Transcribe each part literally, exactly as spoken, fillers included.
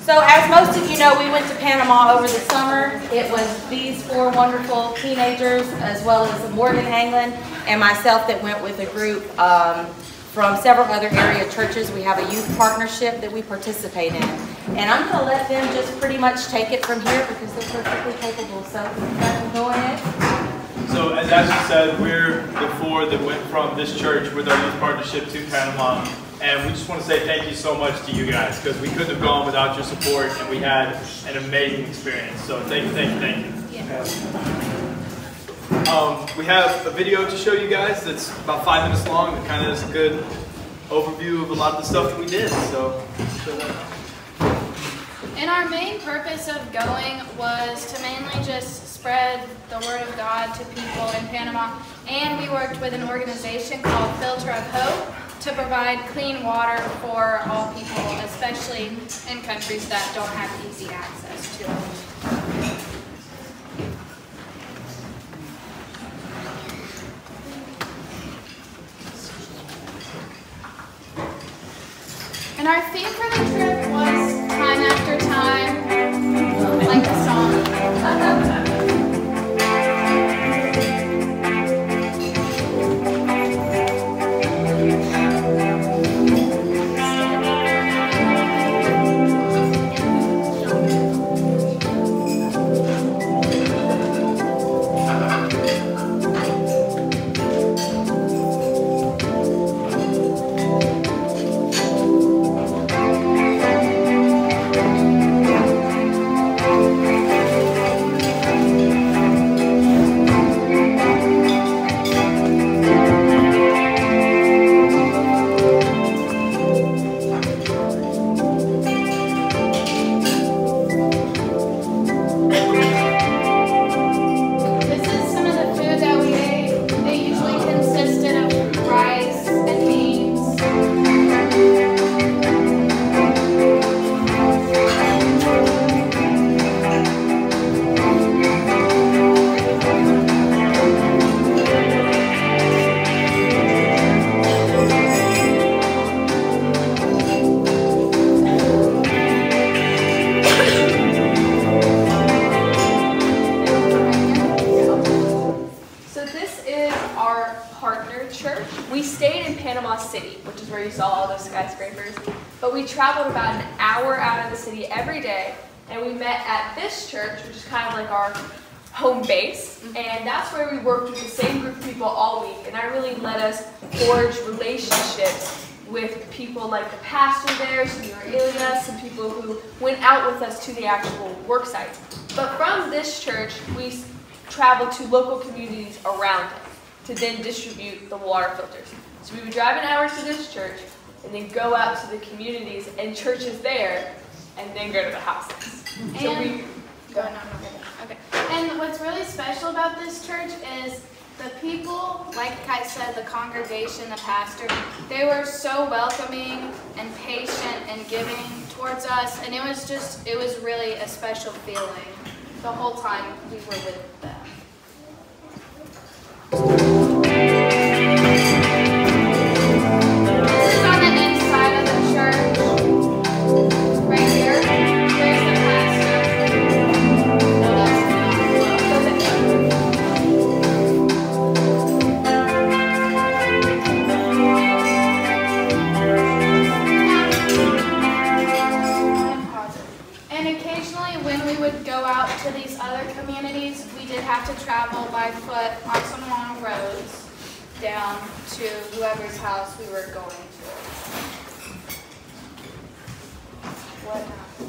So as most of you know, we went to Panama over the summer. It was these four wonderful teenagers, as well as Morgan Hanglin and myself, that went with a group um, from several other area churches. We have a youth partnership that we participate in. And I'm going to let them just pretty much take it from here because they're perfectly capable. So go ahead. So as Ashley said, we're the four that went from this church with our youth partnership to Panama. And we just want to say thank you so much to you guys, because we couldn't have gone without your support, and we had an amazing experience. So thank you, thank you, thank you. Yeah. Um, we have a video to show you guys that's about five minutes long that kind of is a good overview of a lot of the stuff that we did. So show that. And our main purpose of going was to mainly just spread the word of God to people in Panama. And we worked with an organization called Filter of Hope to provide clean water for all people, especially in countries that don't have easy access to it. And our theme for the trip was time after time, like the song. But we traveled about an hour out of the city every day, and we met at this church, which is kind of like our home base, and that's where we worked with the same group of people all week, and that really let us forge relationships with people like the pastor there, Señor Elias, and people who went out with us to the actual work sites. But from this church, we traveled to local communities around it to then distribute the water filters. So we would drive an hour to this church, and then go out to the communities and churches there, and then go to the houses. And, so we, go, no, no, okay. And what's really special about this church is the people, like Kai said, the congregation, the pastor, they were so welcoming and patient and giving towards us, and it was just, it was really a special feeling the whole time we were with them. To these other communities, we did have to travel by foot on some long roads down to whoever's house we were going to. What happened?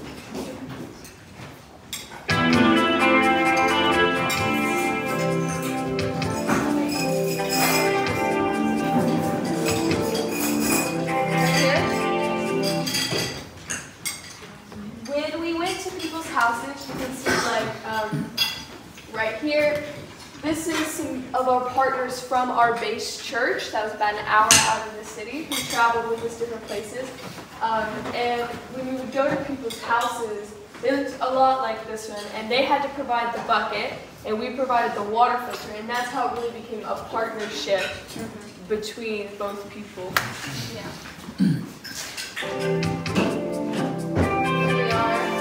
When we went to people's houses, you can see like um, right here, this is some of our partners from our base church. That was about an hour out of the city who traveled with us different places. Um, and when we would go to people's houses, they looked a lot like this one, and they had to provide the bucket, and we provided the water filter, and that's how it really became a partnership mm-hmm. between both people. Yeah. Here we are.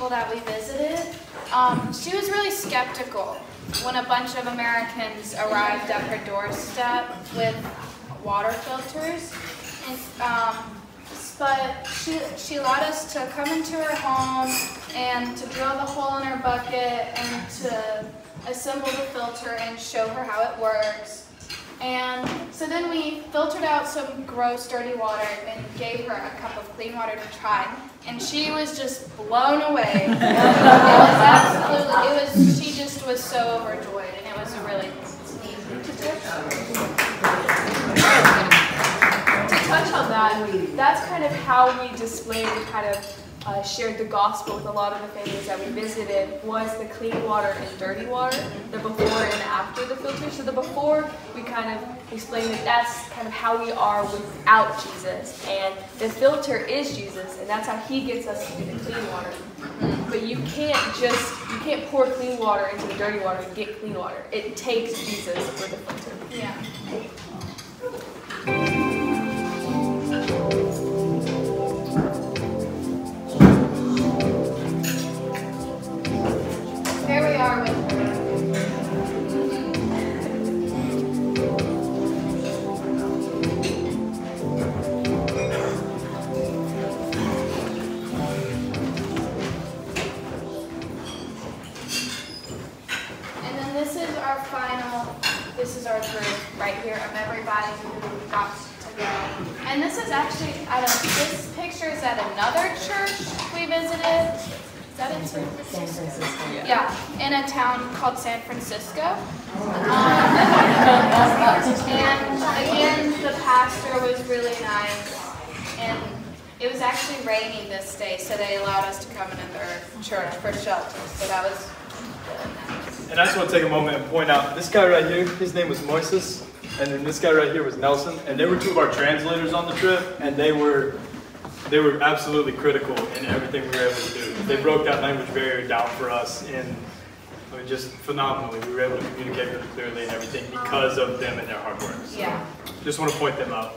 people that we visited, um, she was really skeptical when a bunch of Americans arrived at her doorstep with water filters. And, um, but she, she allowed us to come into her home and to drill the hole in her bucket and to assemble the filter and show her how it works. And so then we filtered out some gross, dirty water and gave her a cup of clean water to try. And she was just blown away. It was absolutely, it was, she just was so overjoyed, and it was really neat. To touch on that, that's kind of how we displayed and kind of uh, shared the gospel with a lot of the families that we visited, was the clean water and dirty water, the before and after the filter. So the before, we kind of explained that that's kind of how we are without Jesus, and the filter is Jesus, and that's how he gets us to do the clean water. But you can't just, you can't pour clean water into the dirty water and get clean water. It takes Jesus for the filter. Yeah. Here we are with her. And then this is our final, this is our group right here of everybody who got to go. And this is actually, at a, this picture is at another church we visited. Is that in San Francisco? Yeah, in a town called San Francisco. Um, and again, the pastor was really nice. And it was actually raining this day, so they allowed us to come into their church for shelter. So that was really nice. And I just want to take a moment and point out, this guy right here, his name was Moises, and then this guy right here was Nelson, and they were two of our translators on the trip, and they were they were absolutely critical in everything we were able to do. They broke that language barrier down for us in, I mean, just phenomenally. We were able to communicate really clearly and everything because of them and their hard work. So Yeah. just want to point them out.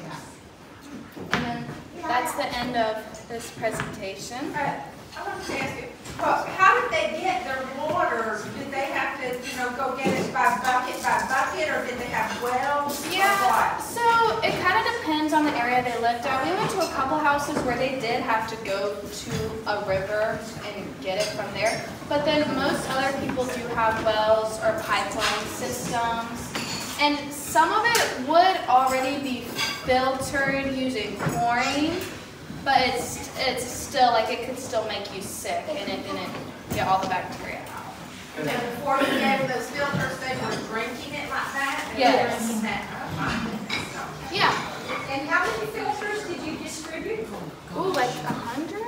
And then that's the end of this presentation. Uh, I want to ask you, well, how did they get their water? Did they have to, you know, go get it by bucket by bucket, or did they have wells? Or Yeah, what? so it kind of depends on the area they lived at. We went to a couple houses where they did have to go to a river and get it from there. But then most other people do have wells or pipeline systems. And some of it would already be filtered using chlorine, but it's it's still, like, it could still make you sick, and it didn't get all the bacteria out. And before you gave those filters, they were drinking it like that? And Yes. drinking that. Oh, Yeah. and how many filters did you distribute? Ooh, like a hundred?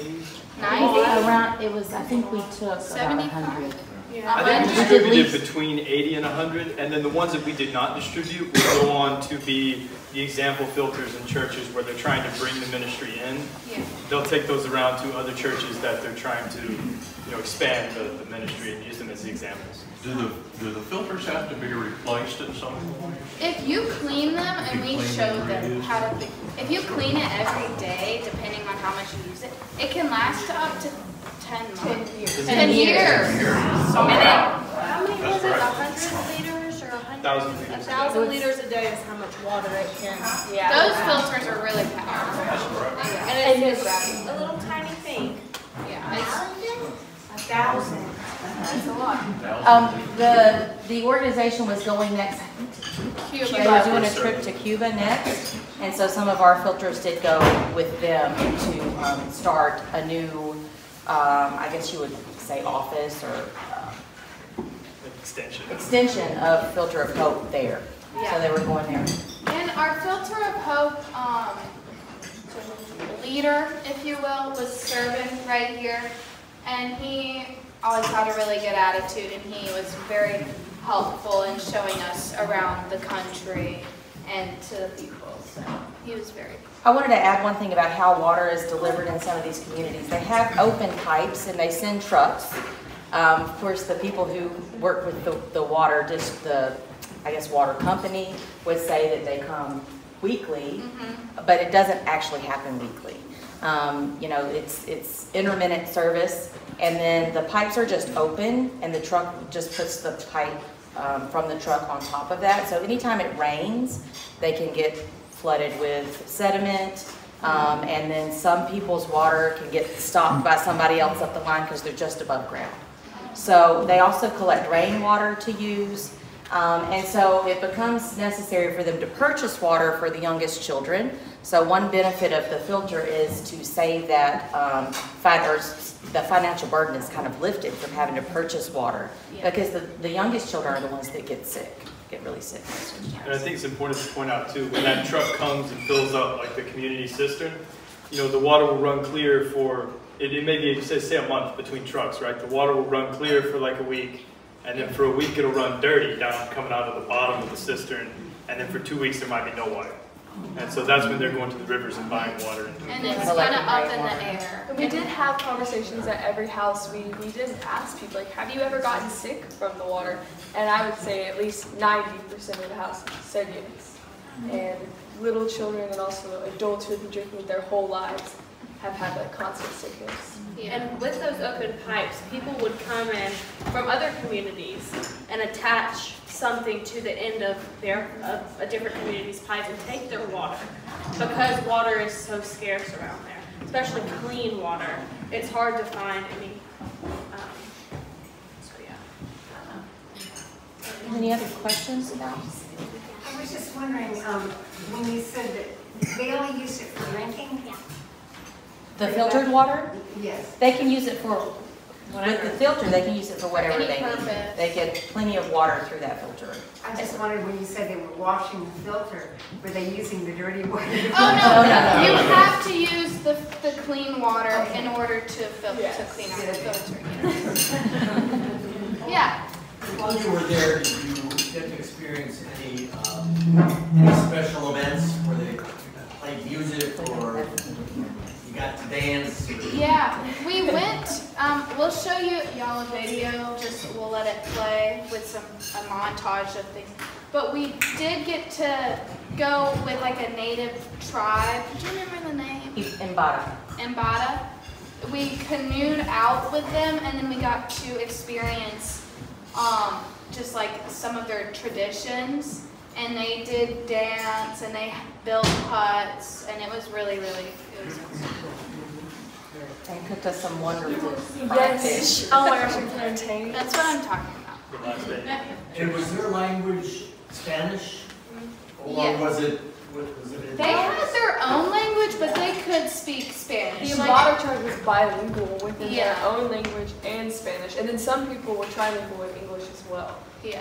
Well, Ninety? around, it was, I think we took about a Seventy-five? hundred. I think we We did distributed least- between eighty and one hundred, and then the ones that we did not distribute will go on to be the example filters in churches where they're trying to bring the ministry in. Yeah. They'll take those around to other churches that they're trying to, you know, expand the, the ministry and use them as the examples. Do the, do the filters have to be replaced at some point? If you clean them, and we You clean show and them reuse. how to, if you clean it every day, depending on how much you use it, it can last up to ten months. Ten years. Ten years. So many. How many was it, a That's hundred liters or a hundred? Thousand A liters. thousand liters a day is how much water it can. Yeah. Those filters are really powerful. And it's a little tiny thing. Yeah. It's, A thousand. it's a lot. Um, the, the organization was going next, they were Cuba. doing a trip to Cuba next, and so some of our filters did go with them to um, start a new, um, I guess you would say office or uh, Extension. extension of Filter of Hope there. So Yeah. they were going there. And our Filter of Hope um, leader, if you will, was serving right here. And he always had a really good attitude, and he was very helpful in showing us around the country and to the people. So he was very I wanted to add one thing about how water is delivered in some of these communities. They have open pipes and they send trucks. Um, of course, the people who work with the, the water, just the, I guess, water company would say that they come weekly, Mm-hmm. but it doesn't actually happen weekly. Um, you know, it's, it's intermittent service, and then the pipes are just open, and the truck just puts the pipe um, from the truck on top of that. So anytime it rains, they can get flooded with sediment, um, and then some people's water can get stopped by somebody else up the line because they're just above ground. So they also collect rainwater to use. Um, and so it becomes necessary for them to purchase water for the youngest children. So one benefit of the filter is to save that, um, fi or the financial burden is kind of lifted from having to purchase water, yeah. because the, the youngest children are the ones that get sick, get really sick. And I think it's important to point out too, when that truck comes and fills up like the community cistern, you know, the water will run clear for, it, it may be, say, say a month between trucks, right? The water will run clear for like a week. And then for a week it'll run dirty down coming out of the bottom of the cistern, and then for two weeks there might be no water. And so that's when they're going to the rivers and buying water. And, and it's kind of up in the air. And we did have conversations at every house. We, we did ask people, like, have you ever gotten sick from the water? And I would say at least ninety percent of the houses said yes. And little children and also adults who have been drinking their whole lives have had that constant sickness. Yeah. And with those open pipes, people would come in from other communities and attach something to the end of their of a different community's pipe and take their water, because water is so scarce around there, especially clean water. It's hard to find any. Um, so yeah. Any other questions about? I was just wondering, um, when you said that they only use it for drinking? Yeah. The filtered water? Yes. They can use it for, with the filter, they can use it for whatever Any they purpose. need. They get plenty of water through that filter. I just wondered when you said they were washing the filter, were they using the dirty water? Oh No, no, no, no. you have to use the, the clean water Okay. in order to filter, Yes. to clean out the filter. Yeah. While you were there, did you get to experience any, um, any special events where they played music or you got to dance? Yeah, we went, um, we'll show you, y'all a video, just we'll let it play with some, a montage of things. But we did get to go with like a native tribe. Do you remember the name? Mbada. Mbada. We canoed out with them, and then we got to experience um, just like some of their traditions. And they did dance, and they built huts, and it was really, really, it was awesome. And cooked us some wonderful fried Yes. fish. Oh my gosh, I'm entertained. That's what I'm talking about. the last day. And was their language Spanish? Or Yes. was it, was it in They had their own language, but they could speak The Spanish. Mbada tribe was bilingual within Yeah. their own language and Spanish. And then some people were trilingual in English as well. Yeah.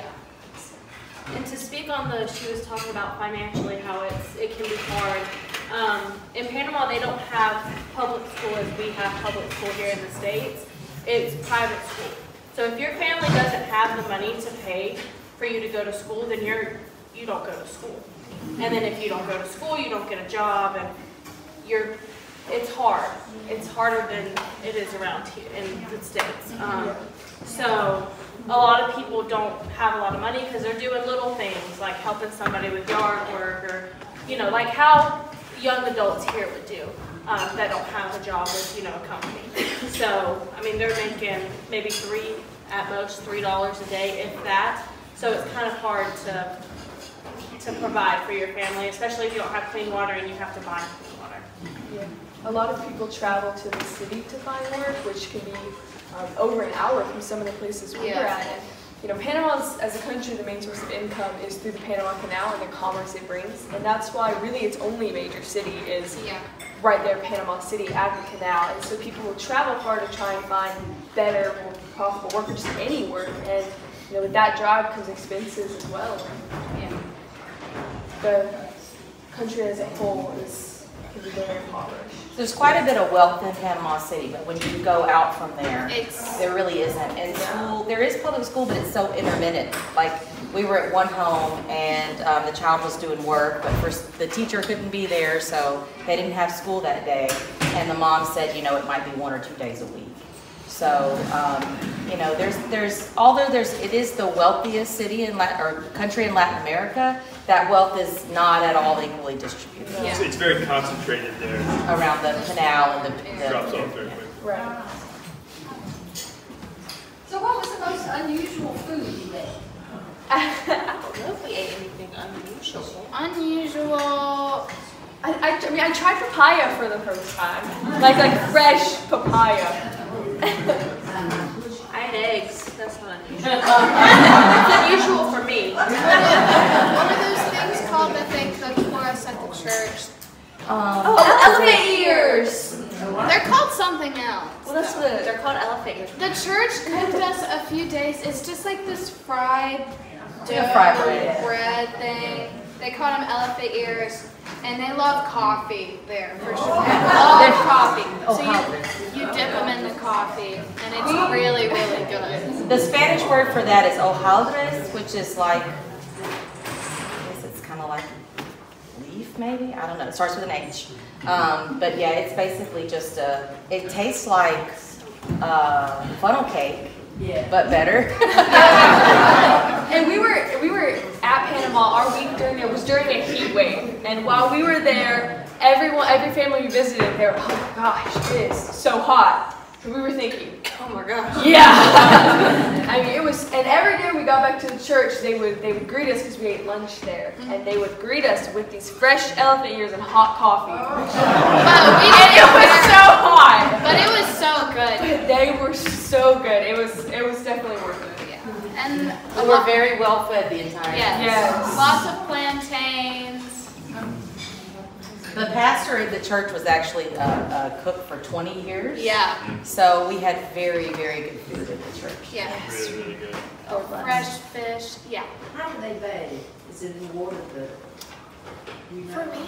And to speak on the, she was talking about financially how it's it can be hard. Um, in Panama, they don't have public school as we have public school here in the States. It's private school. So if your family doesn't have the money to pay for you to go to school, then you're you don't go to school. And then if you don't go to school, you don't get a job, and you're it's hard. It's harder than it is around here in the States. Um, so. A lot of people don't have a lot of money because they're doing little things like helping somebody with yard work, or, you know, like how young adults here would do um, that don't have a job with, you know, a company. So, I mean, they're making maybe three, at most three dollars a day, if that. So it's kind of hard to to provide for your family, especially if you don't have clean water and you have to buy clean water. Yeah. A lot of people travel to the city to find work, which can be Um, over an hour from some of the places we Yeah. were at. And, you know, Panama, as a country, the main source of income is through the Panama Canal and the commerce it brings. And that's why really its only major city is Yeah. right there, Panama City, at the canal. And so people will travel far to try and find better, more profitable work, or just any work. And, you know, with that drive comes expenses as well. Yeah. The country as a whole is can be very impoverished. There's quite a bit of wealth in Panama City, but when you go out from there, It's there really isn't. And school, there is public school, but it's so intermittent. Like, we were at one home, and um, the child was doing work, but for, the teacher couldn't be there, so they didn't have school that day. And the mom said, you know, it might be one or two days a week. So, um, you know, there's, there's, although there's, it is the wealthiest city in Latin, or country in Latin America, that wealth is not at all equally distributed. Yeah. It's, it's very concentrated there. Around the canal and the... the drops off very quick. Right. So what was the most unusual food you ate? I don't know if we ate anything unusual. Unusual. I, I, I mean, I tried papaya for the first time. Like, like fresh papaya. I had eggs. That's not unusual. It's unusual for me. What are those things called that they cooked for us at the church? Um, Oh, elephant ears! They're called something else. Well, that's though. what they're called, elephant ears. The church cooked us a few days. It's just like this fried dough Yeah, fried bread. bread thing. They call them elephant ears, and they love coffee there for sure. They love coffee. So you, you dip them in the coffee, and it's really, really good. The Spanish word for that is hojaldres, which is like, I guess it's kind of like leaf maybe? I don't know. It starts with an H. Um, but yeah, it's basically just a, it tastes like uh, funnel cake, Yeah. but better. And we were we were at Panama. Our week during there was during a heat wave, and while we were there, everyone, every family we visited, they were, oh my gosh, it is so hot. And we were thinking, Oh my gosh. yeah. I mean, it was, and every day we got back to the church, they would they would greet us because we ate lunch there, and they would greet us with these fresh elephant ears and hot coffee. But we And it didn't was care. so hot. But it was so good. They were so good. It was it was definitely worth it. Yeah. And a We were lot, very well fed the entire yes. time. Yes. Lots of plantains. The pastor of the church was actually a, a cook for twenty years. Yeah. So we had very, very good food at the church. Yes. Really, really good. Fresh fish. Yeah. How do they bathe? Is it in the water that you know? For me?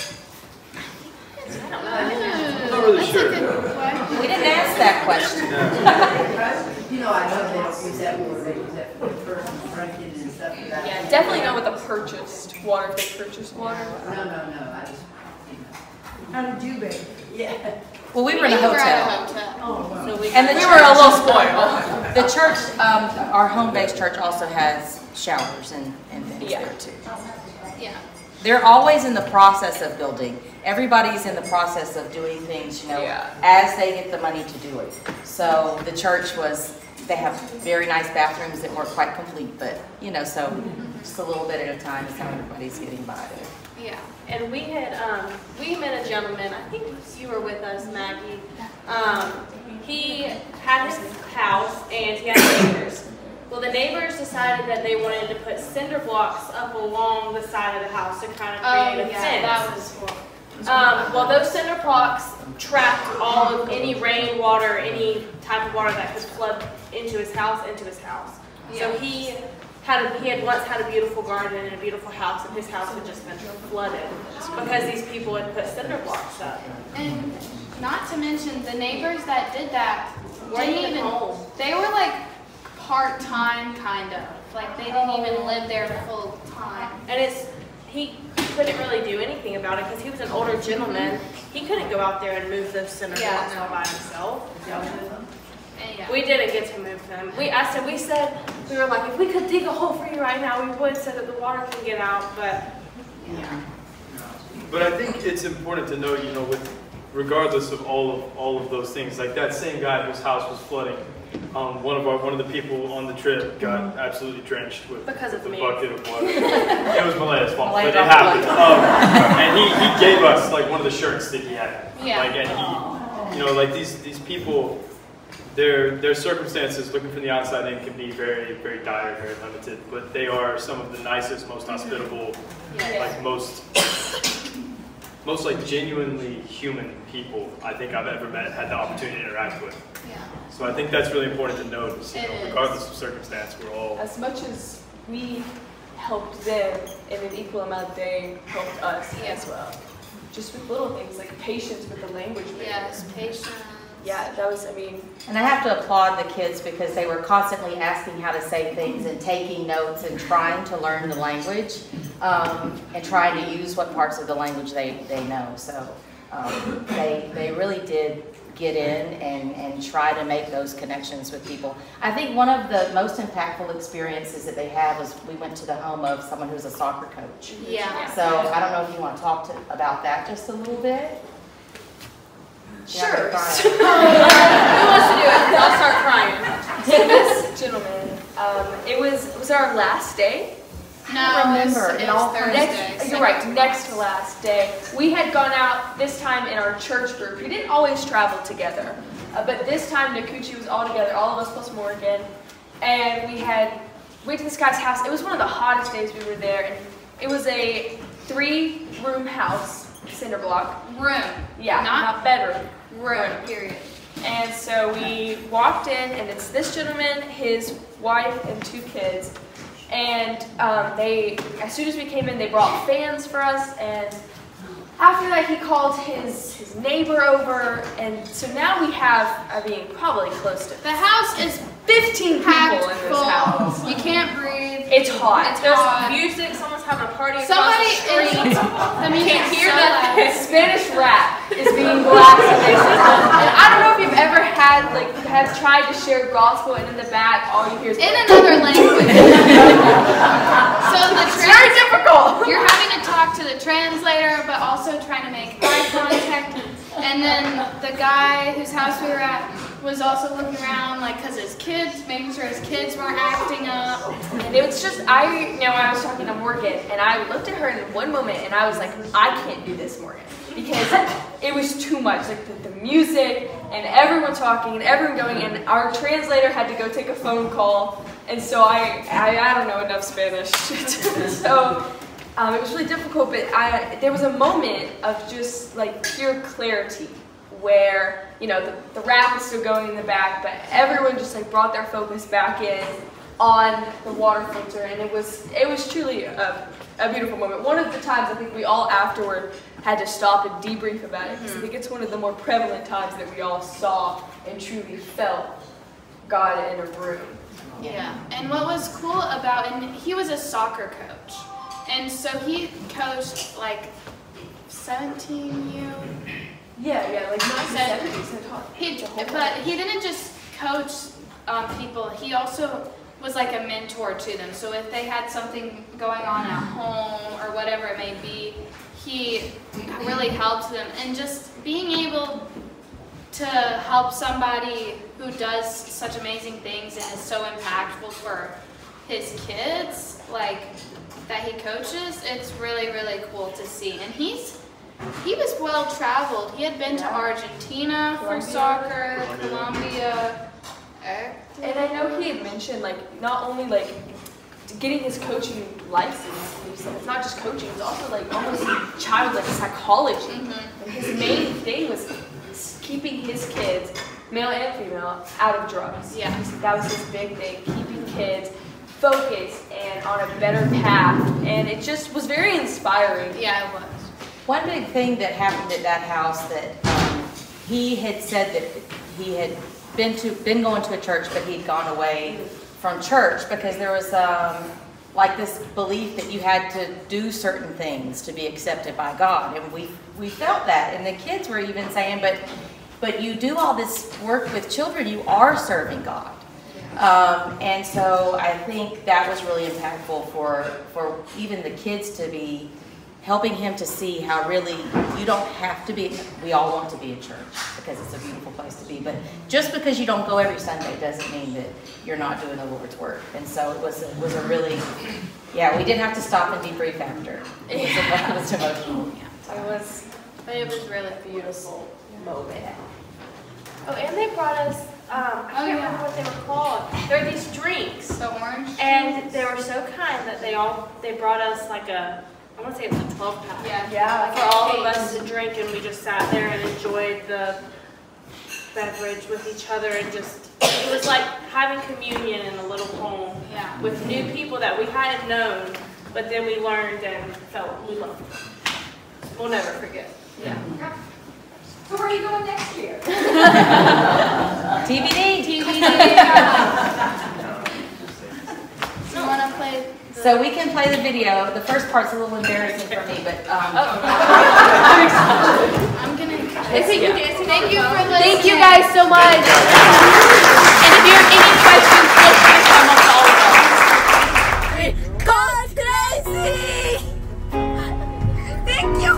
I don't know. I'm not really That's sure. a good question. We didn't ask that question. You know, I know they don't use that water, they use that for the person drinking and stuff like that. Yeah, definitely not with the purchased water. If they purchased water. No, no, no, I just, you know. How did you bathe? Yeah. Well, we were in a We were at a hotel. hotel. Oh, wow. So we, And the We church, were a little spoiled. the church, um, our home-based church also has showers and, and things Yeah. there too. Yeah. They're always in the process of building. Everybody's in the process of doing things, you know, Yeah. as they get the money to do it. So the church was, they have very nice bathrooms that weren't quite complete, but, you know, so just a little bit at a time is how everybody's getting by there. Yeah. and we had, um, we met a gentleman, I think you were with us, Maggie. Um, he had his house and he had neighbors. Well, the neighbors decided that they wanted to put cinder blocks up along the side of the house to kind of Oh, create a yeah, fence. that was cool. Um, well, those cinder blocks trapped all of any rainwater, any type of water that could flood into his house, into his house. So Yeah. he had a, he had once had a beautiful garden and a beautiful house, and his house had just been flooded because these people had put cinder blocks up. And not to mention, the neighbors that did that Weren't didn't even even, home. they were like part-time kind of. Like they didn't even live there full time. And it's he couldn't really do anything about it because he was an older gentleman. He couldn't go out there and move those cinder Yeah. blocks all by himself. And yeah. We didn't get to move them. We I said we said we were like if we could dig a hole for you right now, we would so that the water can get out. But But I think it's important to note, you know, with regardless of all of all of those things, like that same guy whose house was flooding, um, one of our one of the people on the trip got absolutely drenched with, Because of with a me. bucket of water. It was Malaya's fault, Malaya but it dropped happened. the Um, and he, he gave us like one of the shirts that he had. Yeah. Like, and he, you know, like these these people, their their circumstances, looking from the outside in, can be very very dire, very limited. But they are some of the nicest, most hospitable, like most. most like genuinely human people I think I've ever met, had the opportunity to interact with. Yeah. So I think that's really important to note. You It know, is. regardless of circumstance, we're all. As much as we helped them, in an equal amount, they helped us Yeah. as well. Just with little things like patience with the language barrier. Yes, patience. Yeah, that was, I mean, And I have to applaud the kids because they were constantly asking how to say things and taking notes and trying to learn the language um, and trying to use what parts of the language they, they know. So um, they, they really did get in and, and try to make those connections with people. I think one of the most impactful experiences that they had was we went to the home of someone who's a soccer coach. Yeah. So I don't know if you want to talk to, about that just a little bit. Sure. Yeah, Who wants to do it? I'll start crying. So this gentleman, um, it was it was our last day. No, I remember. it was, It it all was Thursday. Next, you're right, next to last day. We had gone out this time in our church group. We didn't always travel together, uh, but this time Nacoochee was all together, all of us plus Morgan, and we had went to this guy's house. It was one of the hottest days we were there, and it was a three-room house, cinder block. Room. Yeah, Not not bedroom. room, period. And so we walked in, and it's this gentleman, his wife, and two kids. And um, they, as soon as we came in, they brought fans for us. And after that, he called his his neighbor over. And so now we have, I mean, probably close to The house is fifteen people packed in this full. house. You can't breathe. It's hot. It's There's hot. music. Someone's having a party Somebody across the street. is. The You music can is hear so that loud. Spanish rap is being blasted. And I don't know if you've ever had, like, have tried to share gospel, and in the back, all you hear is In another language. So the it's very trans- difficult. you're having to talk to the translator, but also trying to make eye contact. And then the guy whose house we were at was also looking around, like, cause his kids, making sure his kids weren't acting up. And it was just, I, you know, I was talking to Morgan, and I looked at her in one moment, and I was like, I can't do this, Morgan. Because it was too much, like the, the music, and everyone talking, and everyone going, and our translator had to go take a phone call, and so I, I, I don't know enough Spanish. So um, it was really difficult, but I, there was a moment of just, like, pure clarity, where, you know, the, the rap was still going in the back, but everyone just, like, brought their focus back in on the water filter, and it was it was truly a, a beautiful moment. One of the times I think we all afterward had to stop and debrief about it, because I think it's one of the more prevalent times that we all saw and truly felt God in a room. Yeah, and what was cool about, and he was a soccer coach, and so he coached like seventeen U. Yeah, yeah, like nineteen Said- seventies. He, but he didn't just coach um, people. He also was like a mentor to them. So if they had something going on at home or whatever it may be, he really helped them. And just being able to help somebody who does such amazing things and is so impactful for his kids, like that he coaches, it's really, really cool to see. And he's He was well traveled. He had been to Argentina for Colombia. soccer, Colombia. And I know he had mentioned, like, not only, like, getting his coaching license, he said it's not just coaching, it's also, like, almost child, like, psychology. Mm-hmm. And his main thing was keeping his kids, male and female, out of drugs. Yeah. That was his big thing, keeping kids focused and on a better path. And it just was very inspiring. Yeah, it was. One big thing that happened at that house that um, he had said that he had been to been going to a church, but he'd gone away from church because there was um, like this belief that you had to do certain things to be accepted by God, and we we felt that, and the kids were even saying, but but you do all this work with children, you are serving God. Um, and so I think that was really impactful for for even the kids to be helping him to see how really you don't have to be, we all want to be a church because it's a beautiful place to be, but just because you don't go every Sunday doesn't mean that you're not doing the Lord's work. And so it was, it was a really, yeah, we did have to stop and debrief after. It was, it was emotional. It was, But it was really beautiful moment. Oh, and they brought us, um, I can't Oh, yeah. remember what they were called. They're these drinks. the orange. And they were so kind that they all, they brought us like a, I want to say it was a twelve pack. Yeah. Yeah, For all of us to drink, and we just sat there and enjoyed the beverage with each other, and just, it was like having communion in a little home Yeah. with new people that we hadn't known, but then we learned and felt we loved. We'll never forget. Yeah. So where are you going next year? T B D. T V D. Do you want to play? The So we can play the video. The first part's a little embarrassing for me, but um, I'm gonna. Thank you. Thank you for listening. Thank you guys so much. And if you have any questions, feel free to come up to all of us. God's crazy! Thank you!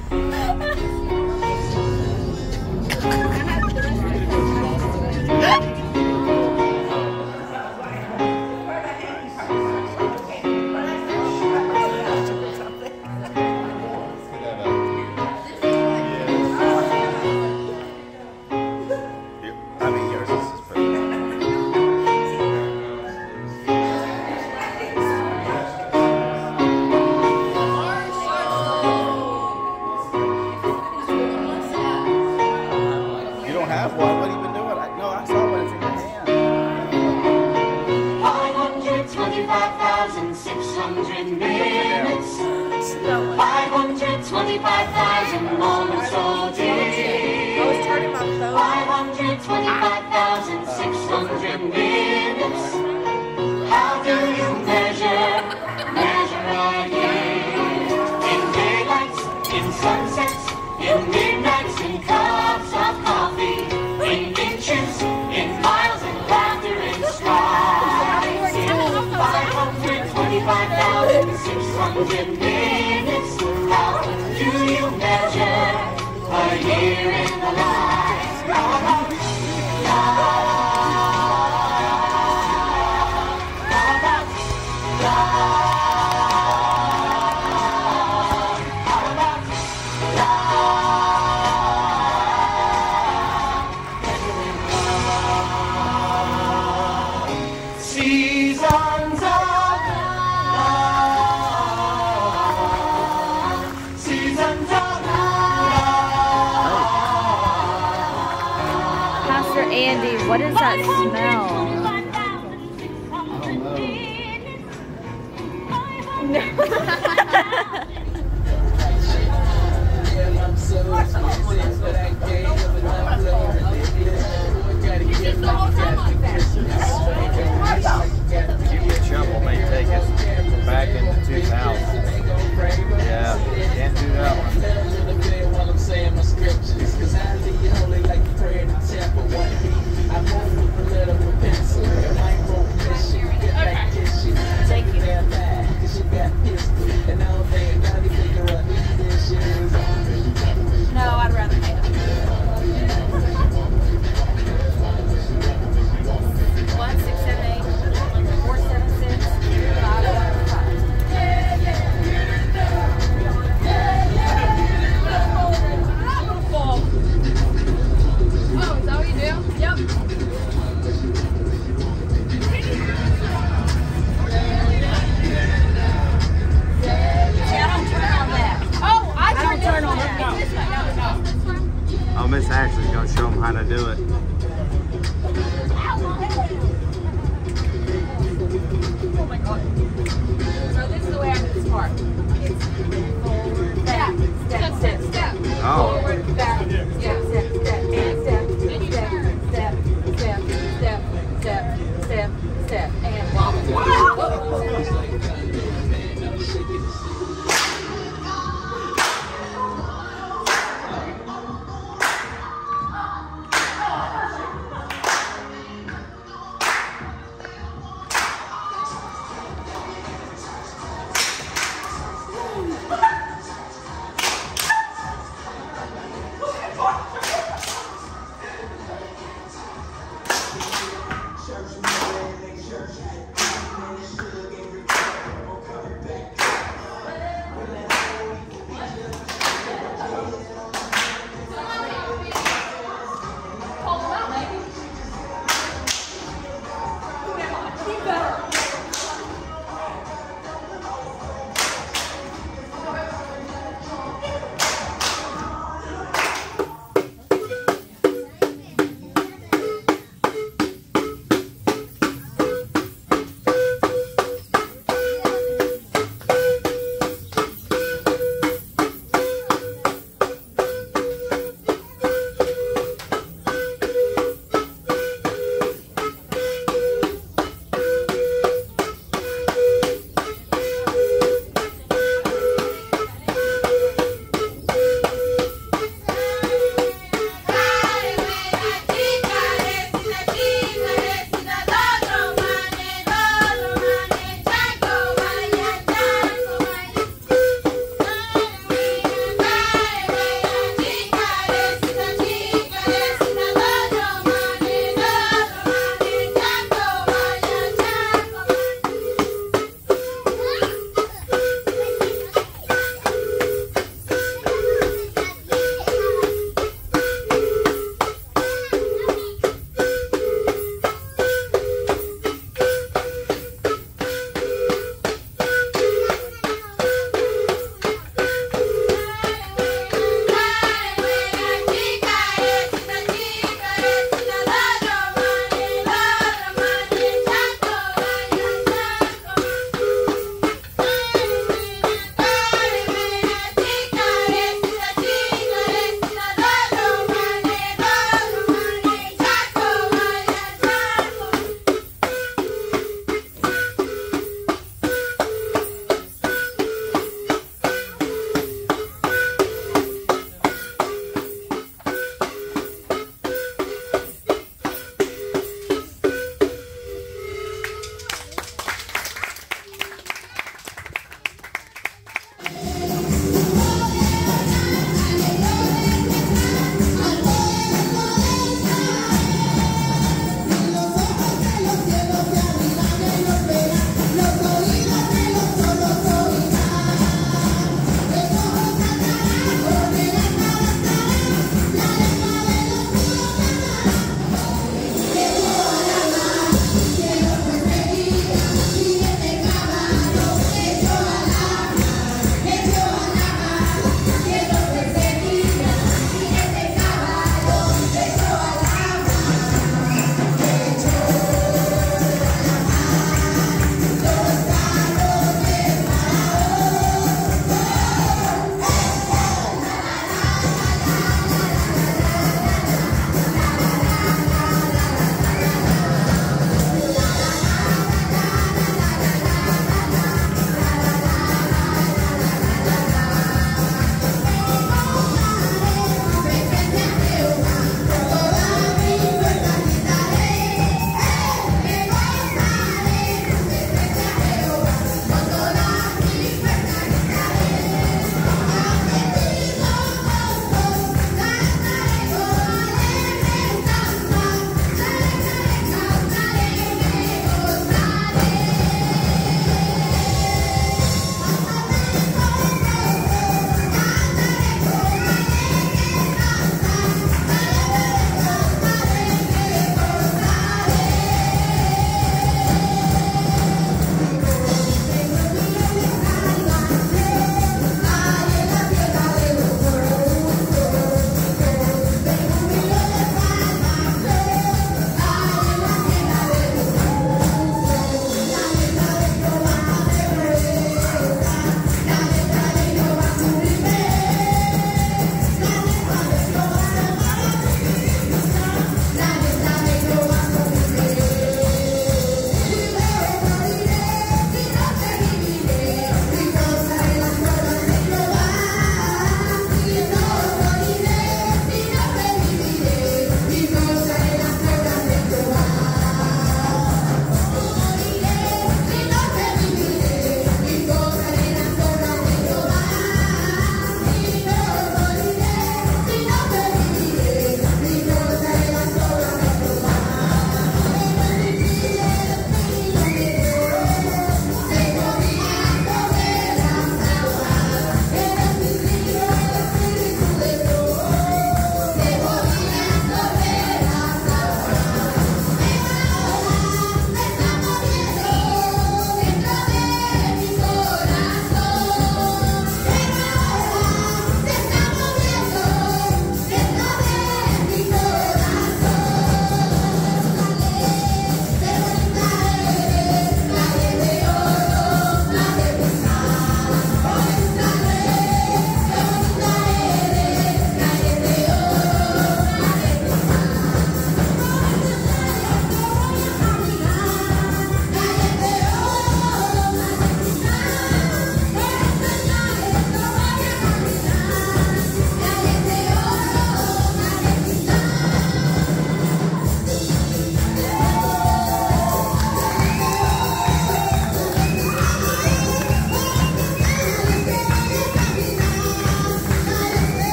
I mean, yours is pretty. You don't have one? What have you been doing? I, no, I saw one. It's in your hand. five hundred twenty-five thousand six hundred minutes. five hundred twenty-five thousand moments all day. five hundred twenty-five thousand six hundred minutes. How do you measure, measure a year? In daylights, in sunsets, in midnights, in cups of coffee, in inches, in miles, in laughter, in skies. In five hundred twenty-five thousand six hundred minutes. How do you measure a year in the life? How about love? How about love? How about love? Seasons of love. Seasons of Pastor Andy, what is that smell? Shovel may take us back into two thousand. Yeah, can't do that one. Thank you. No, I'd rather hate it. One, six, seven, eight, four, seven, six, five, one, five. Oh, is that what you do? Yep. See, I don't turn on that. Oh, I I don't turned turn it on on. that. This way. No, no. Oh, Miss Ashley's gonna show them how to do it. Oh my God. So this is the way I do this part. It's forward, back, step, step, step. Oh. Forward, back, step, step, step, and step, step, step, step, step, step, step, step, and wobble. Woo!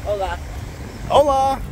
Hola. Hola.